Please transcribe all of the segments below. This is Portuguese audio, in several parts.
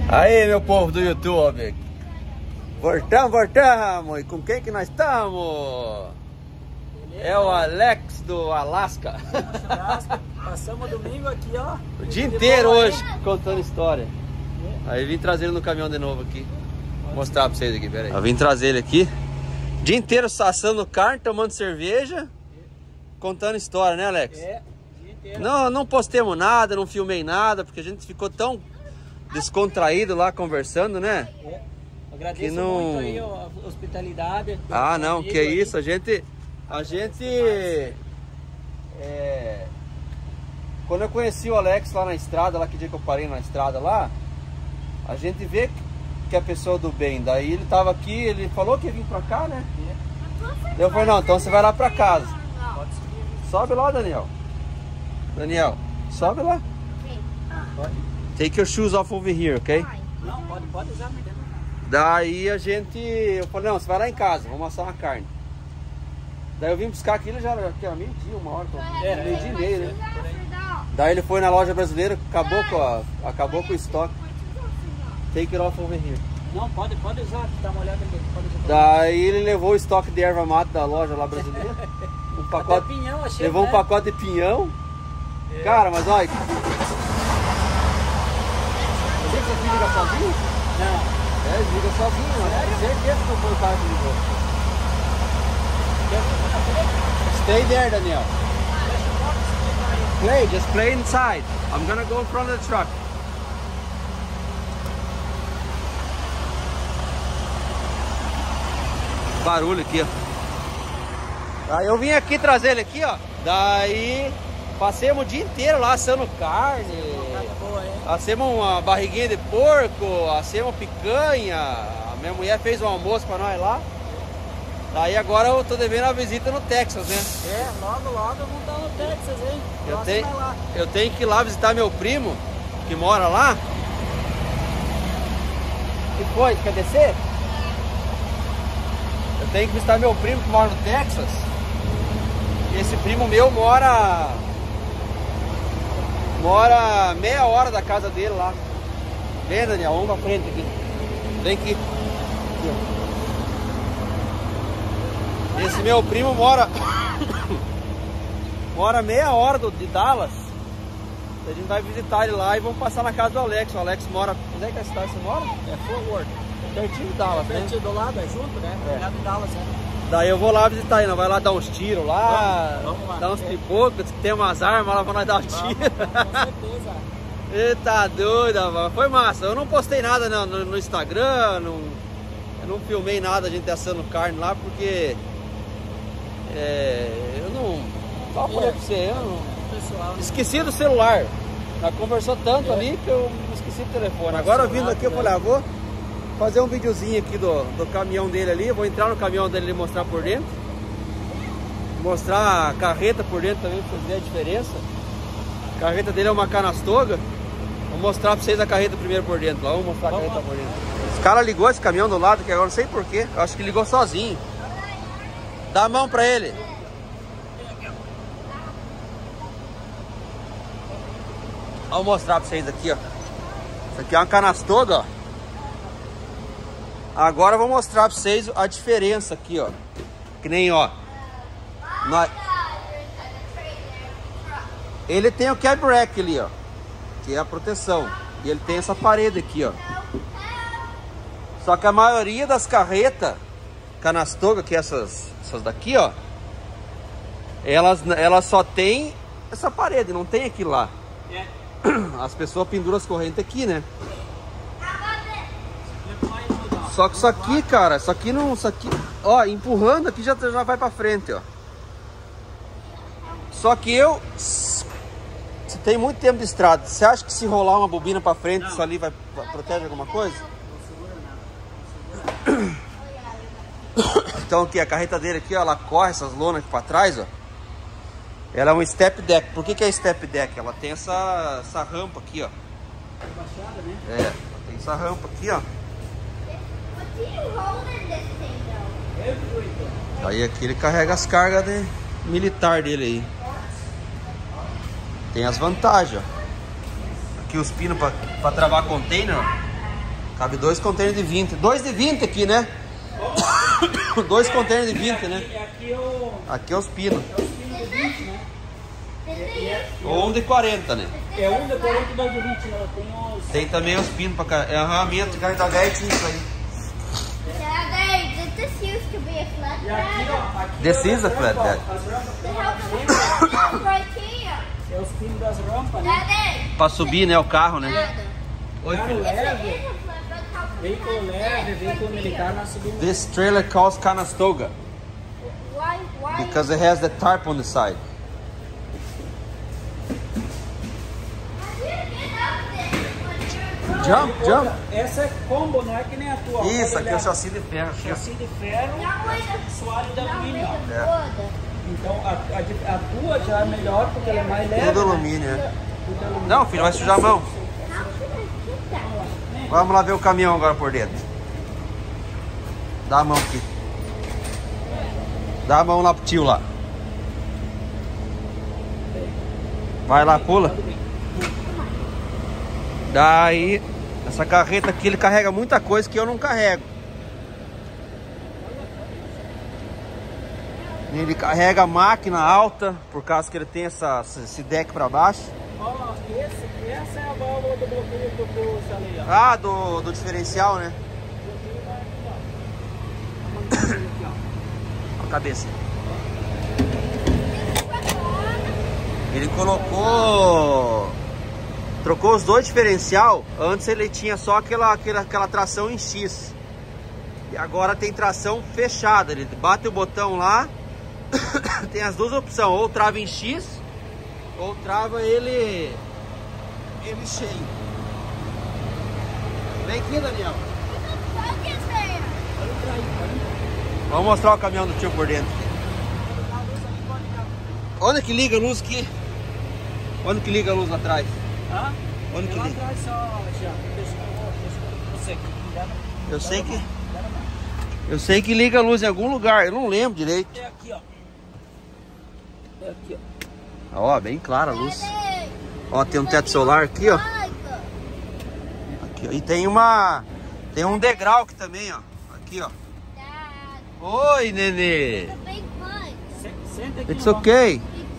Aí, meu povo do YouTube, voltamos, e com quem que nós estamos? É o Alex do Alasca. Passamos domingo aqui, ó. O dia inteiro hoje contando história. Aí vim trazer ele no caminhão de novo aqui. Vou mostrar pra vocês aqui, pera aí. Eu vim trazer ele aqui. Dia inteiro assando carne, tomando cerveja, contando história, né, Alex? É, dia inteiro. Não postemos nada, não filmei nada, porque a gente ficou tão descontraído lá conversando, né? É. Agradeço Que não... muito aí a hospitalidade. Ah, não, que aí. isso, a gente quando eu conheci o Alex lá na estrada, lá que dia que eu parei na estrada lá, a gente vê que é pessoa do bem. Daí ele tava aqui, ele falou que ia vir pra cá, né? Eu falei, não, então você vai lá pra casa. Pode subir. Sobe lá, Daniel. Daniel, sobe lá. Pode. Take your shoes off over here, ok? Não, pode usar, mas dentro. Daí eu falei, não, você vai lá em casa, vamos assar uma carne. Daí eu vim buscar aquilo, já era meio-dia, uma hora, meio-dia e meio, né? Daí ele foi na loja brasileira, acabou com o estoque. Take it off over here. Não, pode usar, dá uma olhada aqui. Pode usar. Daí ele levou o estoque de erva mate da loja lá brasileira. Um pacote, Até pinhão, achei, levou né? um pacote de pinhão. É. Cara, mas olha. Você que você liga sozinho? Não. É, liga sozinho, né? Certeza que não foi o cara que ligou. Stay there, Daniel. Just play inside. I'm gonna go in front of the truck. Barulho aqui, ó. Aí eu vim aqui trazer ele aqui, ó. Daí passemos o dia inteiro lá assando carne. Assemos uma barriguinha de porco, assemos picanha. A minha mulher fez um almoço pra nós lá. Daí agora eu tô devendo uma visita no Texas, né? É, logo vamos estar no Texas, hein? Eu tenho que ir lá visitar meu primo, que mora lá. Que foi? Quer descer? Eu tenho que visitar meu primo que mora no Texas. E esse primo meu mora meia hora da casa dele lá. Vem, Daniel, vamos pra frente aqui. Vem aqui. Esse meu primo mora meia hora de Dallas. A gente vai visitar ele lá e vamos passar na casa do Alex. O Alex mora... Onde é que é a cidade você mora? É Fort Worth. Pertinho de Dallas, né? Pertinho do lado, é junto, né? É. Lá em Dallas, né? Daí eu vou lá visitar ele, nós vai lá dar uns tiros lá, vamos lá. dar uns pipocos, tem umas armas lá pra nós dar uns tiros. Com certeza. Eita doida, mano. Foi massa. Eu não postei nada no Instagram, eu não filmei nada a gente assando carne lá, porque eu não... Só falei pra você, eu não... Pessoal, né? Esqueci do celular. Nós conversou tanto ali que eu esqueci do telefone. Agora vindo aqui eu falei, vou fazer um videozinho aqui do caminhão dele ali. Vou entrar no caminhão dele e mostrar por dentro. Mostrar a carreta por dentro também pra vocês verem a diferença. A carreta dele é uma canastoga. Vou mostrar pra vocês a carreta primeiro por dentro. Lá, vamos mostrar a carreta por dentro. Esse cara ligou esse caminhão do lado, que agora não sei porquê. Eu acho que ligou sozinho. Dá a mão pra ele. Vou mostrar pra vocês aqui, ó. Isso aqui é uma canastoga, ó. Agora eu vou mostrar pra vocês a diferença aqui, ó. Que nem, ó. Ele tem o cab rack ali, ó. Que é a proteção. E ele tem essa parede aqui, ó. Só que a maioria das carretas canastoga, que é essas daqui, ó. Elas só tem essa parede, não tem aqui lá. As pessoas penduram as correntes aqui, né? Só que isso aqui, cara, isso aqui não... Isso aqui, ó, empurrando aqui já vai pra frente, ó. Só que se tem muito tempo de estrada, você acha que se rolar uma bobina pra frente, não, isso ali protege alguma coisa? Não segura nada. Então aqui, a carreta dele aqui, ó, ela corre essas lonas aqui pra trás, ó. Ela é um step deck. Por que é step deck? Ela tem essa rampa aqui, ó. Baixada, né? É, tem essa rampa aqui, ó. Aí aqui ele carrega as cargas militar dele aí. Tem as vantagens, ó. Aqui os pinos para travar container, ó. Cabe 2 containers de 20. 2 de 20 aqui, né? 2 containers de 20, né? Aqui é os pinos. É os pinos de 20, né? Ou um de 40, né? É um de 40 e 2 de 20, né? Tem também os pinos pra cá. É arramamento de carregar 10 isso aí. Daddy, did this used to be a E flatbed? aqui, ó. Aqui This é is a flatbed. As rampas tem How as come rampas, it's right here? é os pinos das rampas, né? Daddy, Pra subir, né? O carro, né? Dad, Oi, Carro filho. if it leve, is a flatbed, how come veículo it's leve, right veículo here? militar, nós subimos. This trailer calls Conestoga Why? because it has the tarp on the side. Jump, jump. Essa é combo, não é que nem a tua. Isso, aqui é o chassi de ferro. Aqui, ó. Chassi de ferro, soalho de alumínio. ó. É. Então a tua já é melhor porque ela é mais leve. Tudo né? alumínio, é. Tudo alumínio. Não, filho, vai sujar a mão. Vamos lá ver o caminhão agora por dentro. Dá a mão aqui. Dá a mão lá pro tio lá. Vai lá, pula. Daí, essa carreta aqui, ele carrega muita coisa que eu não carrego. Ele carrega a máquina alta, por causa que ele tem esse deck pra baixo. Ó, essa é a válvula do bloqueio que eu falei, ó. Ah, do diferencial, né? A cabeça. Ele trocou os dois diferencial. Antes ele tinha só aquela tração em X. E agora tem tração fechada. Ele bate o botão lá. Tem as duas opções. Ou trava em X, ou trava ele cheio. Vem aqui, Daniel. Vamos mostrar o caminhão do tio por dentro. Onde que liga a luz aqui? Onde que liga a luz lá atrás? Hã? Onde que Lá liga? atrás só, já. Você aqui. Eu sei que liga a luz em algum lugar, eu não lembro direito. É aqui, ó. É aqui, ó. Ó, bem clara a luz. Ó, tem um teto solar aqui, ó. Aqui, ó. E tem um degrau aqui também, ó. Aqui, ó. Oi, nenê. Senta aqui. It's ó. okay.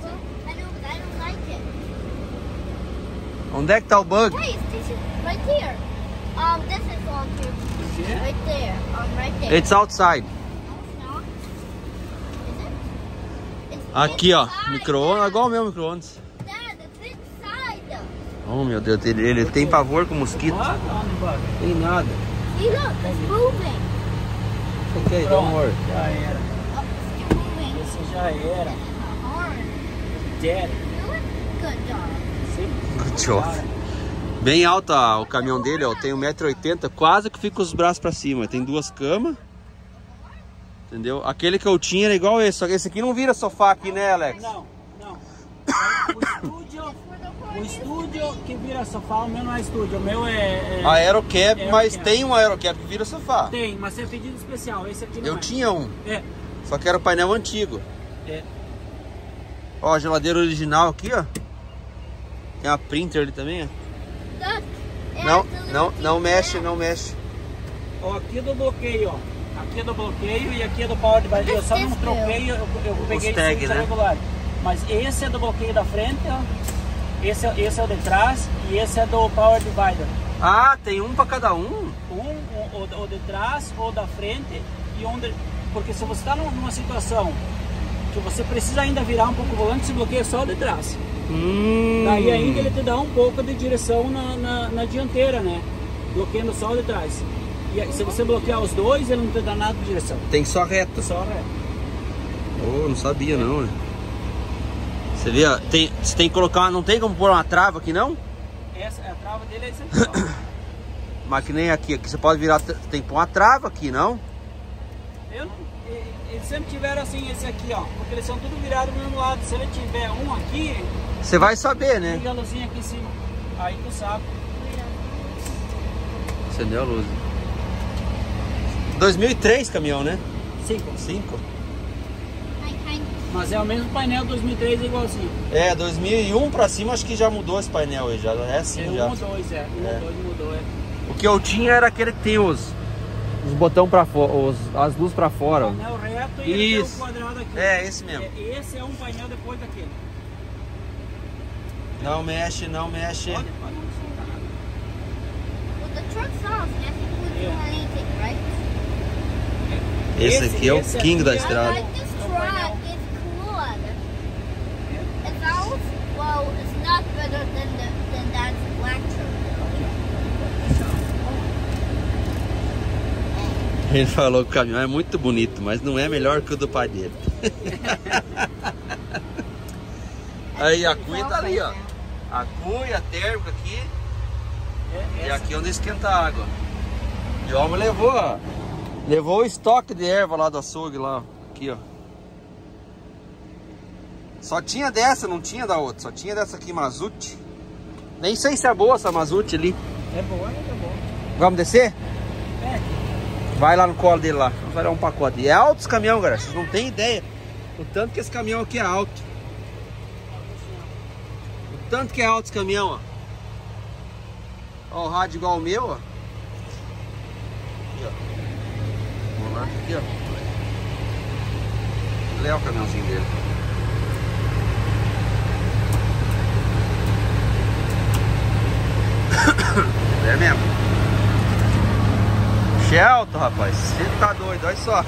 Onde é que tá o bug? Hey, this is right here. This is on here. Right there. Right there. It's outside. No, it's not. Is it? It's Aqui, ó. inside. Micro-ondas, igual o meu micro-ondas. Dad, it's inside. Oh, meu Deus, ele tem pavor com mosquito. Bug on the bug. Tem nada. See, look, it's moving. Ok, don't worry. Já era. Oh, it's still moving. Esse já era. Hard. Dead. Do it. Good job. Sim. Good job. Bem alto o caminhão dele, ó. Tem 1,80 m, quase que fica com os braços pra cima. Tem duas camas. Entendeu? Aquele que eu tinha era igual esse, só que esse aqui não vira sofá aqui, né, Alex? Não. O estúdio que vira sofá, o meu não é estúdio, o meu é... Aerocap, mas Aerocap. tem um Aerocap que vira sofá. Tem, mas é pedido especial, esse aqui não Eu é. tinha um, É, só que era o painel antigo. é. Ó, a geladeira original aqui, ó. Tem a printer ali também, ó. Look. Não mexe, não mexe. Ó, aqui é do bloqueio, ó. Aqui é do bloqueio e aqui é do power device. Eu só não troquei, eu peguei tag, esse né? regular. Mas esse é do bloqueio da frente, ó. Esse é o de trás e esse é do power divider. Ah, tem um pra cada um? O de trás ou da frente e porque se você está numa situação que você precisa ainda virar um pouco o volante, se bloqueia só o de trás. Daí ainda ele te dá um pouco de direção na dianteira, né? Bloqueando só o de trás. E aí, se você bloquear os dois, ele não te dá nada de direção. Tem só reta. Só reto. Oh, não sabia não, né? Você vê, ó, você tem que colocar, não tem como pôr uma trava aqui não? Essa, a trava dele é essa aqui, ó. Mas que nem aqui você pode virar, tem que pôr uma trava aqui, não? Eles sempre tiveram assim, esse aqui, ó. Porque eles são tudo virados do mesmo lado. Se ele tiver um aqui, Você vai saber, né? liga a luzinha aqui em cima. Aí tu sabe. Acendeu a luz. 2003 caminhão, né? 5. 5? Mas é o mesmo painel 2003, é igualzinho. É, 2001 pra cima acho que já mudou esse painel aí, já é assim É 1 já. ou 2, é. 1 ou 2 mudou, é. O que eu tinha era aquele que tem os botões pra fora, as luzes pra fora. Painel reto e ele tem um quadrado aqui. É, esse mesmo. Esse é um painel depois daquele. Não mexe, não mexe. Pode não soltar nada. Well, the truck's off. Nothing would do anything, right? Esse aqui é o king da I estrada. like this truck. It's cool. It's ours. Well, it's not better than that black truck. Ele falou que o caminhão é muito bonito, mas não é melhor que o do pai dele. Aí a cuia tá ali, ó. A cuia térmica aqui. E aqui onde esquenta a água. E o homem levou o estoque de erva lá do açougue lá, ó. Aqui, ó. Só tinha dessa, não tinha da outra. Só tinha dessa aqui, Mazute. Nem sei se é boa essa Mazute ali. É boa, é boa. Vamos descer? É. Vai lá no colo dele lá. Vamos dar um pacote. E é alto esse caminhão, galera. Vocês não tem ideia. O tanto que esse caminhão aqui é alto. O tanto que é alto esse caminhão, ó. Ó, o rádio igual o meu, ó. Aqui, ó. Vamos lá, aqui, ó. Ele é o caminhãozinho dele. É mesmo. Shelton, rapaz. Você tá doido, olha só.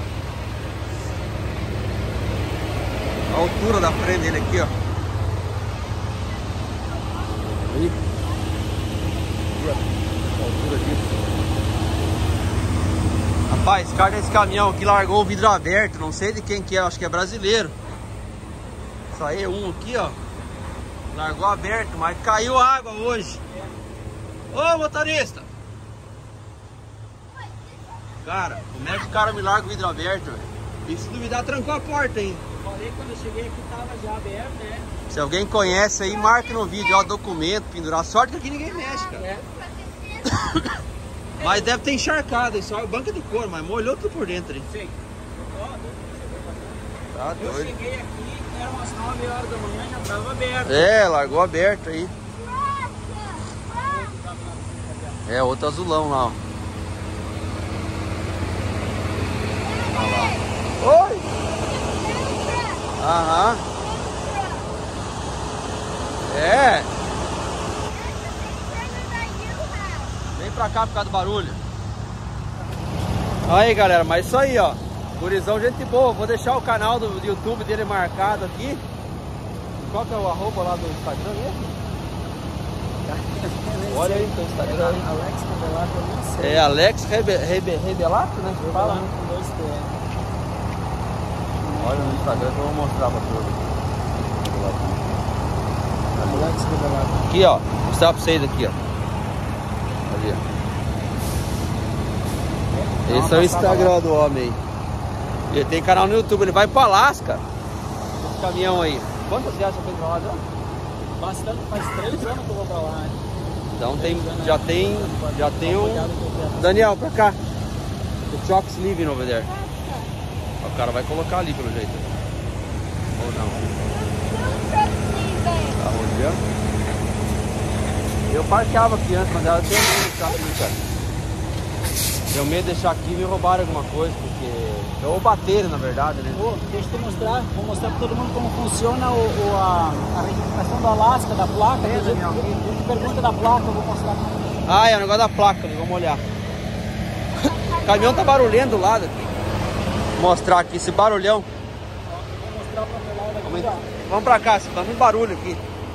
A altura da frente dele aqui, ó. Aí. A altura aqui. Rapaz, esse cara desse caminhão aqui largou o vidro aberto. Não sei de quem que é, acho que é brasileiro. Saiu um aqui, ó. Largou aberto, mas caiu água hoje. Ô, motorista! Cara, como é que o cara me larga o vidro aberto, velho? E se duvidar, trancou a porta ainda. Falei quando eu cheguei aqui tava já aberto, né? Se alguém conhece aí, marque no vídeo, ó, documento, pendurar. Sorte que aqui ninguém mexe, cara. É. Mas deve ter encharcado, aí só banca de couro, mas molhou tudo por dentro aí. Sim. Tá Eu doido. cheguei aqui, eram umas 9 horas da manhã, já tava aberto. É, largou aberto aí. É, outro azulão lá, ó. Olha lá. Oi! Aham. É. Vem pra cá por causa do barulho. Aí, galera, mas isso aí, ó. Gurizão, gente boa. Vou deixar o canal do YouTube dele marcado aqui. Qual que é o arroba lá do Instagram mesmo? Olha aí no Instagram. Alex Rebelato, eu não sei. É Alex Rebelato, né? Fala. Com 2 T. Olha no Instagram que eu vou mostrar pra todos. Alex Rebelato. Aqui, ó. Vou mostrar pra vocês aqui, ó. Ali, ó. Esse é o Instagram do homem aí. Ele tem canal no YouTube, ele vai pra Alasca. Esse caminhão aí. Quantas viagens você fez pra lá já? Bastante, faz 3 anos que eu vou pra lá, né? Então já tem um... Daniel, pra cá. The truck's leaving over there. O cara vai colocar ali pelo jeito. Ou não? Tá rodeando. Eu parqueava aqui antes, mas ela tem medo de deixar aqui, cara. Tenho medo de deixar aqui e me roubarem alguma coisa, porque... Ou baterem, na verdade, né? Oh, deixa eu te mostrar, vou mostrar pra todo mundo como funciona a registração do Alasca, da placa. É, Daniel. Tem pergunta da placa, eu vou mostrar. Ah, é o negócio da placa, vamos olhar. O caminhão tá barulhando do lado aqui. Vou mostrar aqui esse barulhão. Vou mostrar pra lá daqui, ó. Vamos pra cá, tá muito barulho aqui.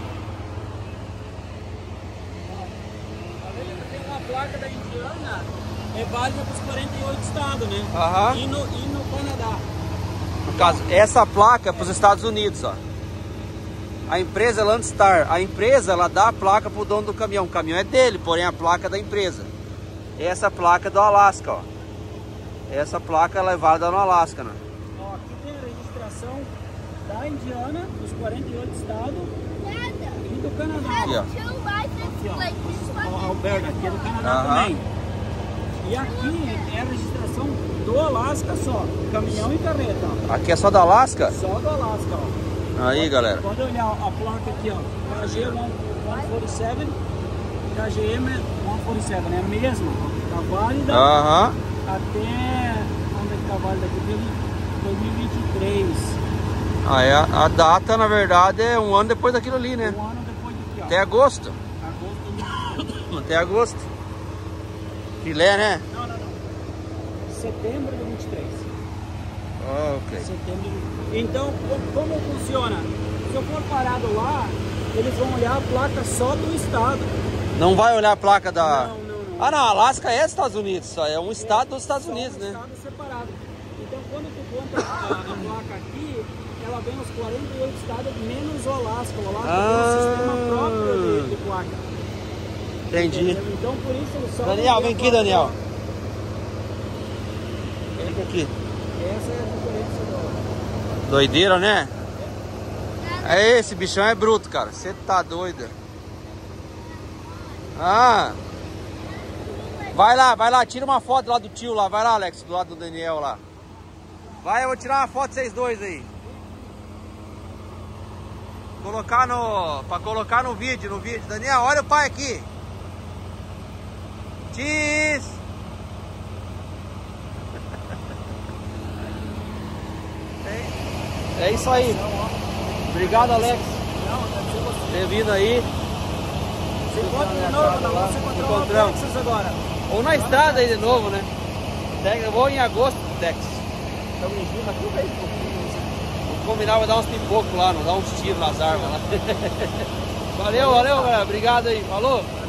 Tá vendo que tem uma placa da Indiana, é válida para os 48 estados, né? Aham. E no Canadá. No caso, essa placa é para os Estados Unidos, ó. A empresa é Landstar. A empresa, ela dá a placa pro dono do caminhão. O caminhão é dele, porém a placa é da empresa. Essa placa é do Alasca, ó. Essa placa ela é válida no Alasca, né? Ó, aqui tem a registração da Indiana, dos 48 estados e do Canadá. Aqui, ó. Aqui, ó. Ó, Alberta, aqui é do Canadá também. E aqui é a registração do Alasca só, caminhão e carreta. Ó. Aqui é só da Alasca? Só do Alasca, ó. Aí, galera. Pode olhar a placa aqui, ó. KG 147, KGM 47, né? A mesma, tá válida até onde está válida aqui, 2023. Ah, é, a data, na verdade, é um ano depois daquilo ali, né? Um ano depois daqui, ó. Até agosto. Agosto. Até agosto. Filé, né? Não. Setembro de 23. Ok. Setembro de... Então, como funciona? Se eu for parado lá, eles vão olhar a placa só do estado. Não vai olhar a placa da... Não. Ah, não, Alasca é Estados Unidos, só é um estado dos Estados Unidos, né? Estado separado. Então, quando tu conta a placa aqui, ela vem os 48 estados menos o Alasca. O Alasca tem um sistema próprio de placa. Entendi. Entendeu? Então, por isso só... Daniel, vem aqui, Daniel. Vem aqui. Essa é a diferença do... Doideira, né? É, esse bichão é bruto, cara. Você tá doido. Ah. Vai lá, tira uma foto lá do tio lá. Vai lá, Alex, do lado do Daniel lá. Vai, eu vou tirar uma foto de vocês dois aí. Pra colocar no vídeo, Daniel, olha o pai aqui. Cheese. É isso aí. Obrigado, Alex. Por ter vindo aí. Você encontra de novo, nós vamos encontrar o Texas agora. Ou na estrada aí de novo, né? Eu vou em agosto pro Texas. Estamos em junho, aqui vai vamos combinar, vai dar uns pipocos lá, não dar uns tiros nas árvores lá. Valeu, galera. Obrigado aí. Falou.